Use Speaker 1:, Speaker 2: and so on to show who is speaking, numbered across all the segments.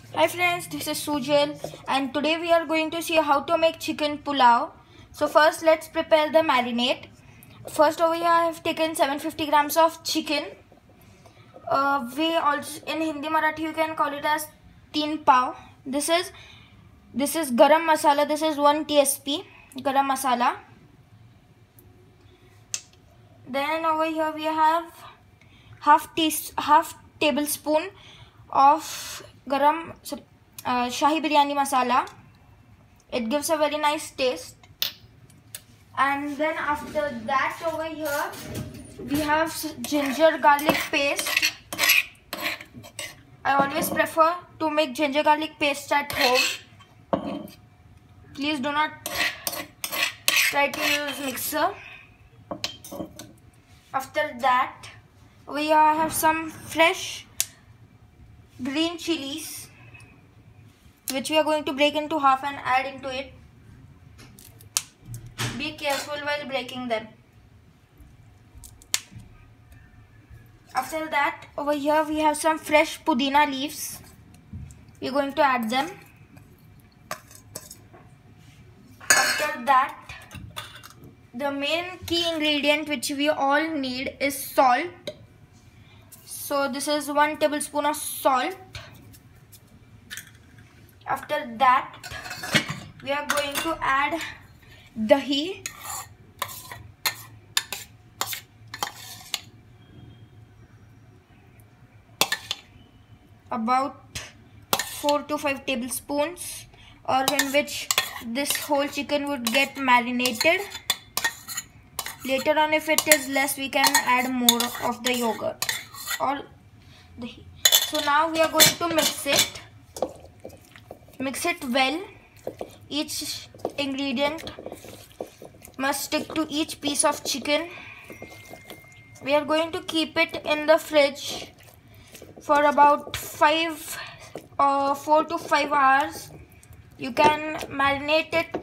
Speaker 1: Hi friends, this is Sujal and today we are going to see how to make chicken pulao. So first let's prepare the marinade. First over here I have taken 750 grams of chicken. We also in Hindi Marathi you can call it as teen pav. This is garam masala. This is 1 TSP garam masala. Then over here we have half tablespoon of Shahi biryani masala. It gives a very nice taste. And then after that over here we have ginger garlic paste. I always prefer to make ginger garlic paste at home. Please do not try to use mixer. After that we have some fresh green chilies which we are going to break into half and add into it. Be careful while breaking them. After that over here we have some fresh pudina leaves. We are going to add them. After that the main key ingredient which we all need is salt. So this is 1 tablespoon of salt. After that we are going to add dahi. About 4 to 5 tablespoons, or in which this whole chicken would get marinated. Later on if it is less we can add more of the yogurt or dahi. So now we are going to mix it. Mix it well. Each ingredient must stick to each piece of chicken. We are going to keep it in the fridge for about 4 to 5 hours. You can marinate it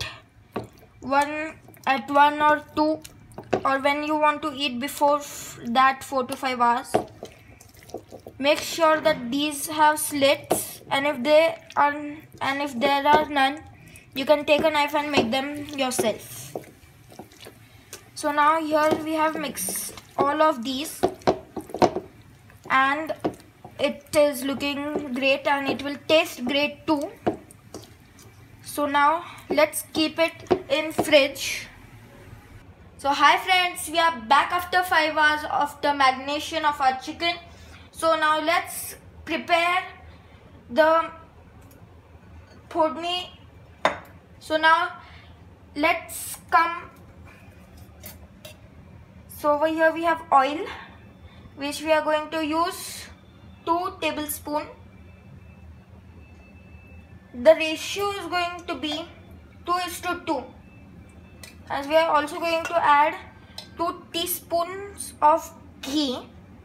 Speaker 1: at 1 or 2, or when you want to eat before that 4 to 5 hours. Make sure that these have slits, and if there are none, you can take a knife and make them yourself. So now here we have mixed all of these and it is looking great and it will taste great too. So now let's keep it in fridge. So hi friends, we are back after 5 hours of the marination of our chicken. So now let's prepare the phodni. So now let's come. So over here we have oil which we are going to use 2 tablespoons. The ratio is going to be 2:2, as we are also going to add 2 teaspoons of ghee.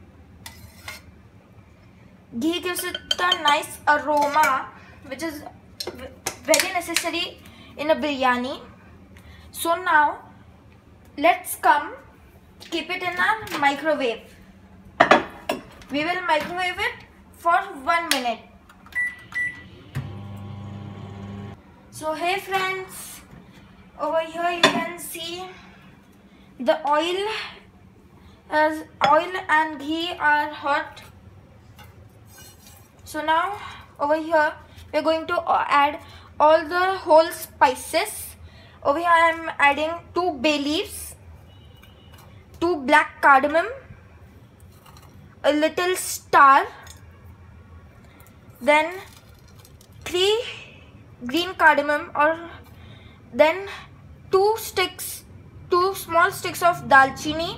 Speaker 1: Ghee gives it a nice aroma which is very necessary in a biryani. So now let's keep it in a microwave. We will microwave it for 1 minute. So hey friends, over here you can see the oil and ghee are hot. So now over here we are going to add all the whole spices. Over here I am adding 2 bay leaves, 2 black cardamom, a little star, then 3 green cardamom, or then 2 small sticks of dalchini,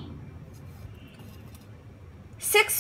Speaker 1: 6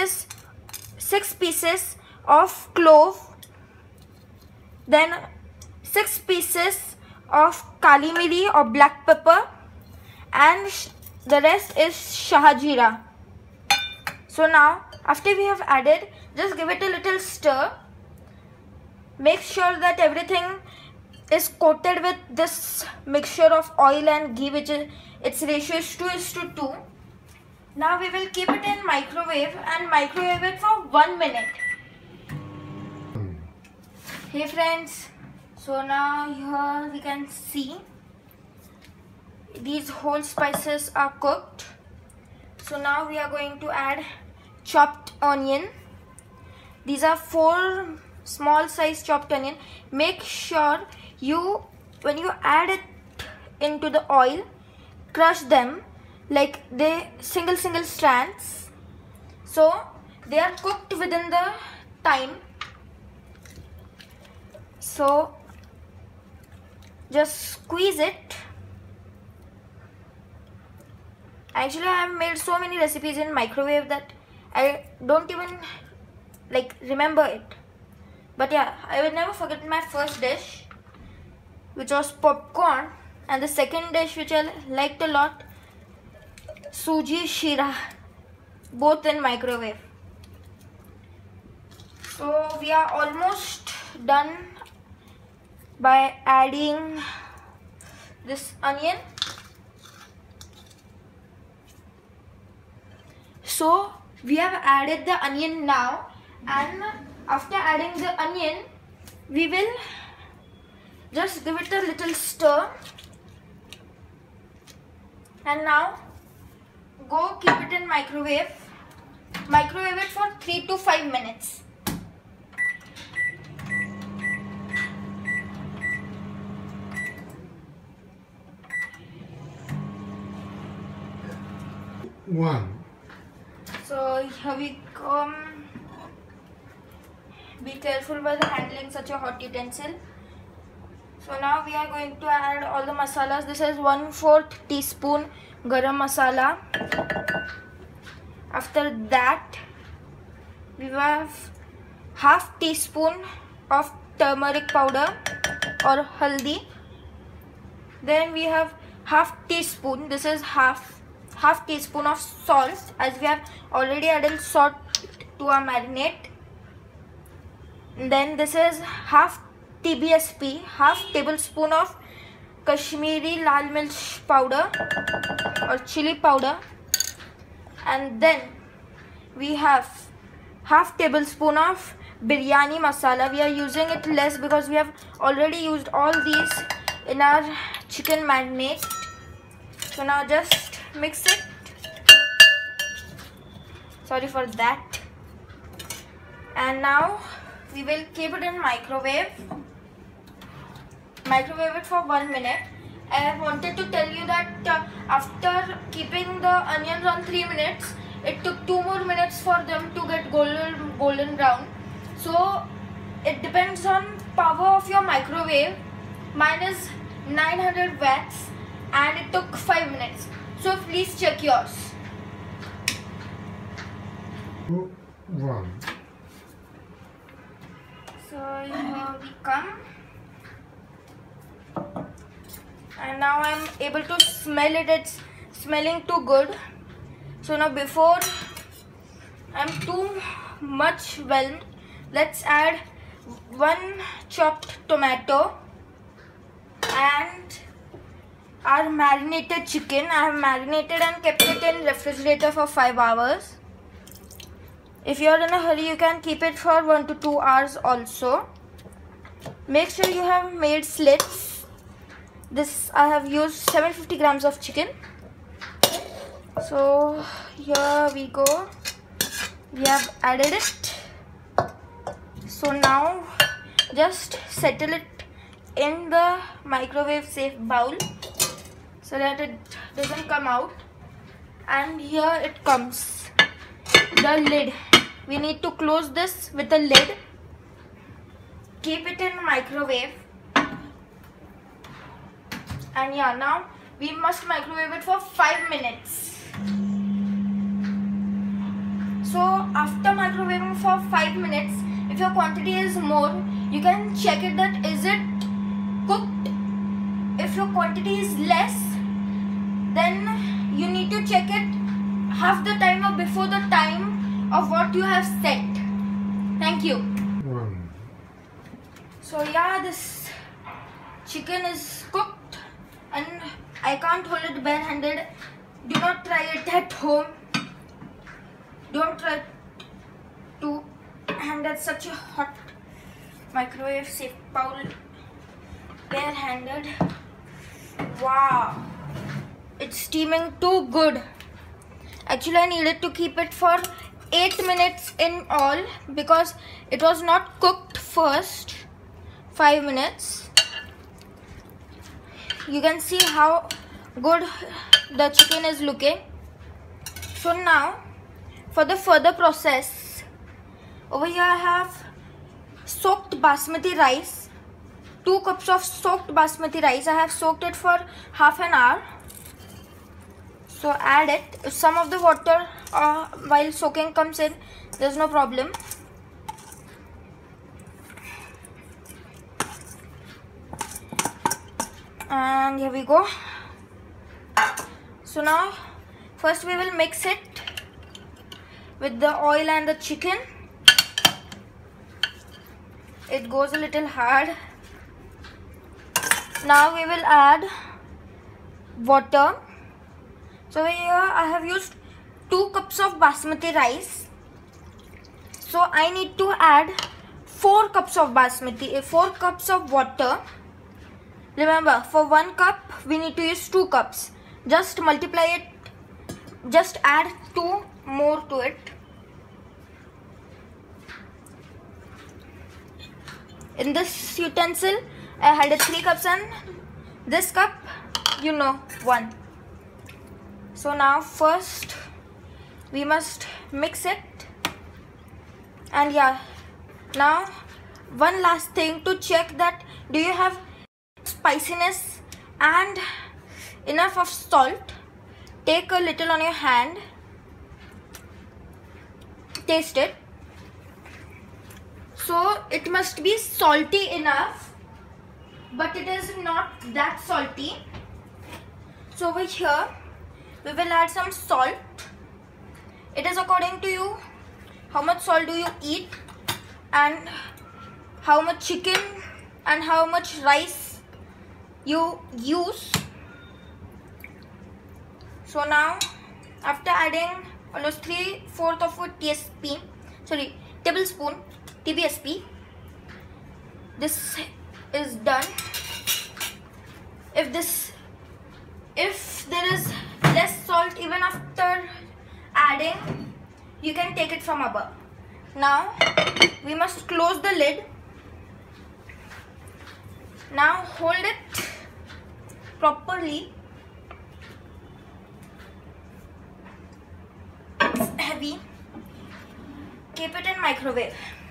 Speaker 1: pieces of clove, then 6 pieces of kali miri or black pepper, and the rest is shahajira. So now after we have added, just give it a little stir. Make sure that everything is coated with this mixture of oil and ghee, which is its ratio is 2:2. Now we will keep it in microwave and microwave it for 1 minute. Hey friends, so now here we can see these whole spices are cooked. So now we are going to add chopped onion. These are 4 small size chopped onion. Make sure when you add it into the oil, crush them like they single strands, so they are cooked within the time. So just squeeze it. Actually, I have made so many recipes in microwave that I don't even remember it. But yeah, I will never forget my first dish, which was popcorn, and the second dish which I liked a lot, suji shira, both in microwave. So we are almost done by adding this onion. So we have added the onion now, and after adding the onion, we will just give it a little stir, and now go keep it in microwave it for 3 to 5 minutes. So here we come. Be careful while handling such a hot utensil. So now we are going to add all the masalas. This is 1/4 teaspoon garam masala. After that, we have half teaspoon of turmeric powder or haldi. Then we have half teaspoon. This is half teaspoon of salt, as we have already added salt to our marinade. Then this is half TBSP, half tablespoon of Kashmiri lal mirch powder or chili powder. And then we have half tablespoon of biryani masala. We are using it less because we have already used all these in our chicken marinade. So now just mix it. Sorry for that. And now we will keep it in microwave it for 1 minute. I wanted to tell you that after keeping the onions on 3 minutes, it took 2 more minutes for them to get golden brown. So it depends on power of your microwave. Mine is 900 watts and it took 5 minutes. So please check yours. So here we come. And now I am able to smell it. It's smelling too good. So now before I'm too much whelmed, let's add 1 chopped tomato and our marinated chicken. I have marinated and kept it in refrigerator for 5 hours. If you are in a hurry, you can keep it for 1 to 2 hours also. Make sure you have made slits. This I have used 750 grams of chicken. So here we go. We have added it. So now just settle it in the microwave safe bowl so that it doesn't come out. And here it comes, the lid. We need to close this with a lid. Keep it in microwave. And yeah, now we must microwave it for 5 minutes. So after microwaving for 5 minutes, if your quantity is more, you can check it that is it cooked. If your quantity is less, then you need to check it half the time or before the time of what you have set. Thank you. So yeah, this chicken is cooked and I can't hold it bare-handed. Do not try it at home. Don't try to handle such a hot microwave safe bowl, bare-handed. Wow, it's steaming too good. Actually, I needed to keep it for 8 minutes in all because it was not cooked first 5 minutes. You can see how good the chicken is looking. So now for the further process, over here I have soaked basmati rice, 2 cups of soaked basmati rice. I have soaked it for half an hour. So add it. If some of the water while soaking comes in, there's no problem. And here we go. So now first we will mix it with the oil and the chicken. It goes a little hard. Now we will add water. So here I have used 2 cups of basmati rice. So I need to add 4 cups of basmati, 4 cups of water. Remember, for 1 cup we need to use 2 cups. Just multiply it. Just add 2 more to it. In this utensil I had 3 cups and this cup, 1. So now first we must mix it. And yeah, now one last thing to check that do you have spiciness and enough of salt. Take a little on your hand, taste it. So it must be salty enough, but it is not that salty. So over here we will add some salt. It is according to you how much salt do you eat and how much chicken and how much rice you use. So now after adding almost 3/4 of a tablespoon TBSP, this is done. If there is less salt even after adding, you can take it from above. Now we must close the lid. Now hold it properly. It's heavy. Keep it in microwave.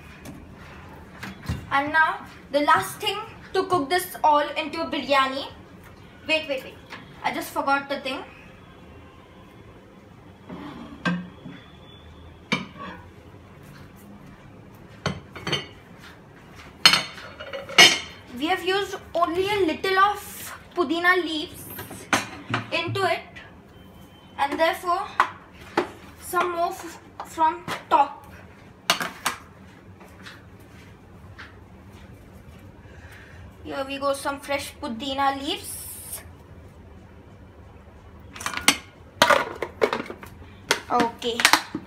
Speaker 1: And now the last thing to cook this all into a biryani. Wait. I just forgot the thing. We have used only a little of pudina leaves into it, and therefore some more from top. Here we go, some fresh pudina leaves. Okay.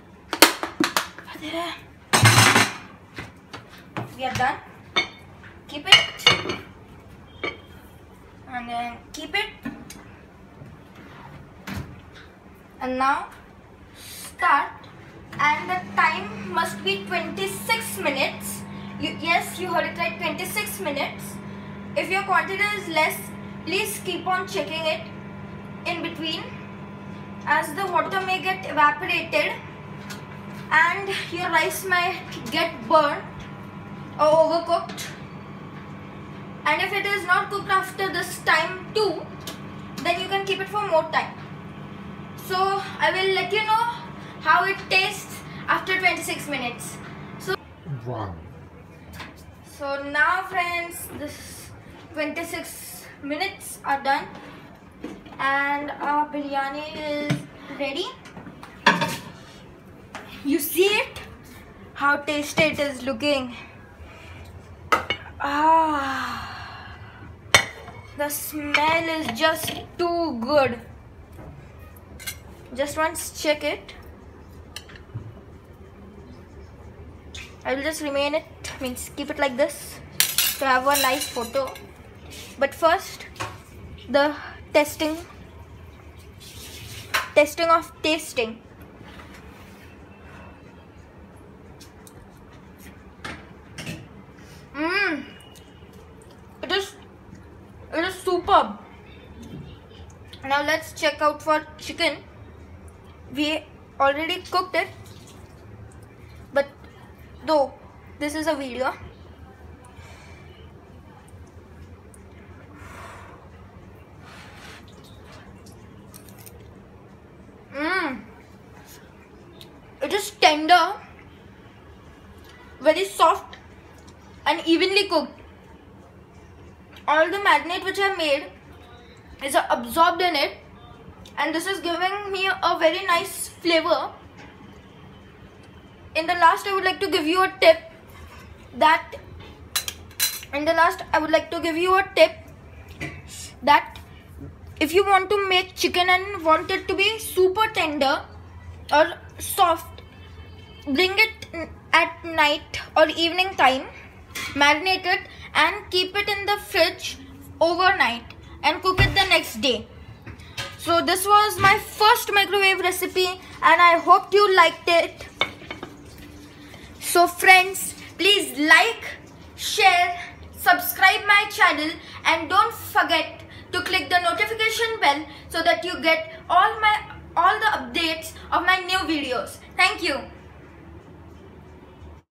Speaker 1: We are done. Keep it. And then keep it. And now start. And the time must be 26 minutes. Yes, you heard it right, 26 minutes. If your quantity is less, please keep on checking it in between, as the water may get evaporated and your rice might get burnt or overcooked. And if it is not cooked after this time too, then you can keep it for more time. So I will let you know how it tastes after 26 minutes.
Speaker 2: Wow.
Speaker 1: So now friends, this 26 minutes are done and our biryani is ready. You see it? How tasty it is looking. The smell is just too good. Just once check it. I will just keep it like this. to have a nice photo. But first, the testing of tasting. It is superb. Now let's check out for chicken. We already cooked it, but though this is a video, it is tender, very soft and evenly cooked. All the marinade which I made is absorbed in it, and this is giving me a very nice flavor. In the last, I would like to give you a tip that if you want to make chicken and want it to be super tender or soft, bring it at night or evening time, marinate it and keep it in the fridge overnight and cook it the next day. So this was my first microwave recipe and I hope you liked it. So friends, please like, share, subscribe my channel and don't forget to click the notification bell so that you get all the updates of my new videos. Thank you.